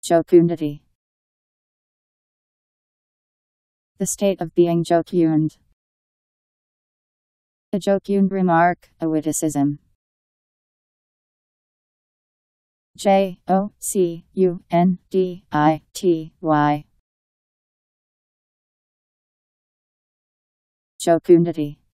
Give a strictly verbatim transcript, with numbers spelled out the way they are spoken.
Jocundity. The state of being jocund. A jocund remark, a witticism. J O C U N D I T Y. Jocundity.